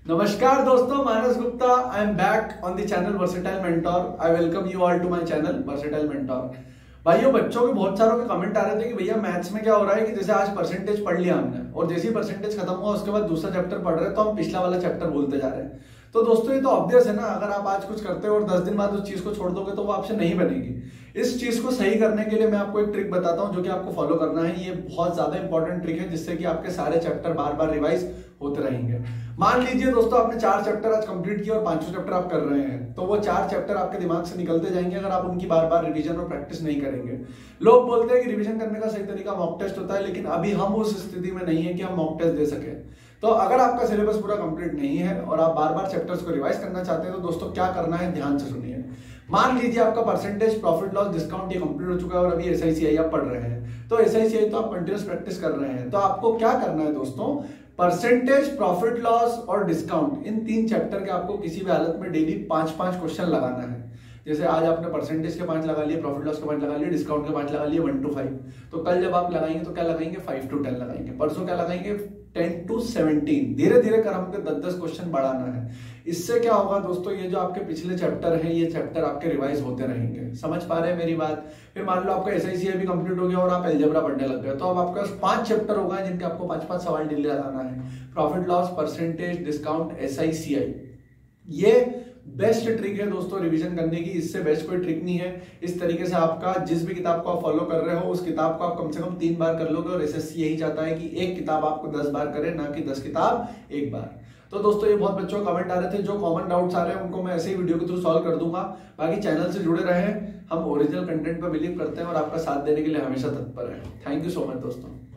नमस्कार दोस्तों, Manas Gupta I am back on the channel Versatile Mentor. I welcome you all to my channel Versatile Mentor. भाइयों, बच्चों के बहुत सारों के कमेंट आ रहे थे कि भैया मैथ्स में क्या हो रहा है कि जैसे आज परसेंटेज पढ़ लिया हमने और जैसे ही परसेंटेज खत्म हुआ उसके बाद दूसरा चैप्टर पढ़ रहे हैं तो हम पिछला वाला चैप्टर बोलते जा रहे हैं। तो दोस्तों ये तो ऑब्वियस है ना, अगर आप आज कुछ करते हो और 10 दिन बाद उस चीज को छोड़ दोगे तो वो आपसे नहीं बनेगी। इस चीज को सही करने के लिए मैं आपको एक ट्रिक बताता हूं जो कि आपको फॉलो करना है। ये बहुत ज्यादा इंपॉर्टेंट ट्रिक है जिससे कि आपके सारे चैप्टर बार बार रिवाइज होते रहेंगे। मान लीजिए दोस्तों, आपने 4 चैप्टर आज कंप्लीट किया और 5वां चैप्टर आप कर रहे हैं, तो वो 4 चैप्टर आपके दिमाग से निकलते जाएंगे अगर आप उनकी बार बार रिवीजन और प्रैक्टिस नहीं करेंगे। लोग बोलते हैं कि रिवीजन करने का सही तरीका मॉक टेस्ट होता है, लेकिन अभी हम उस स्थिति में नहीं है कि हम मॉक टेस्ट दे सके। तो अगर आपका सिलेबस पूरा कंप्लीट नहीं है और आप बार बार चैप्टर्स को रिवाइज करना चाहते हैं तो दोस्तों क्या करना है, ध्यान से सुनिए। मान लीजिए आपका परसेंटेज, प्रॉफिट लॉस, डिस्काउंट ये कंप्लीट हो चुका है और अभी एसआईसीआई आप पढ़ रहे हैं। तो एसआईसीआई तो आप कंटिन्यूस प्रैक्टिस कर रहे हैं, तो आपको क्या करना है दोस्तों, परसेंटेज, प्रॉफिट लॉस और डिस्काउंट, इन 3 चैप्टर के आपको किसी भी हालत में डेली 5-5 क्वेश्चन लगाना है। जैसे आज आपने परसेंटेज के 5 लगा लिए, प्रॉफिट लॉस के 5 लगा लिए, डिस्काउंट के 5 लगा लिए, 1 to 5। तो कल जब आप लगाएंगे तो क्या लगाएंगे, 5 to 10 लगाएंगे। परसों क्या लगाएंगे, 10 to 17। धीरे धीरे क्रम के 10-10 क्वेश्चन बढ़ाना है। इससे क्या होगा दोस्तों, ये जो आपके पिछले चैप्टर हैं ये चैप्टर आपके रिवाइज होते रहेंगे। समझ पा रहे हैं मेरी बात। फिर मान लो आपका एसआईसीआई भी कंप्लीट हो गया और आप अलजेब्रा पढ़ने लग गए, तो अब आपके पास 5 चैप्टर हो गए जिनके आपको 5-5 सवाल डेली लगाना है। Profit loss, percentage, discount, SICI. ये बेस्ट ट्रिक है दोस्तों रिवीजन करने की, इससे बेस्ट कोई ट्रिक नहीं है। इस तरीके से आपका जिस भी किताब को आप फॉलो कर रहे हो उस किताब को आप कम से कम 3 बार कर लोगे और एसएससी यही चाहता है कि एक किताब आपको 10 बार करे, ना कि 10 किताब एक बार। तो दोस्तों ये बहुत बच्चों के कमेंट आ रहे थे, जो कॉमन डाउट्स आ रहे हैं उनको मैं ऐसे ही वीडियो के थ्रू सॉल्व कर दूंगा। बाकी चैनल से जुड़े रहें, हम ओरिजिनल कंटेंट पर बिलीव करते हैं और आपका साथ देने के लिए हमेशा तत्पर है। थैंक यू सो मच दोस्तों।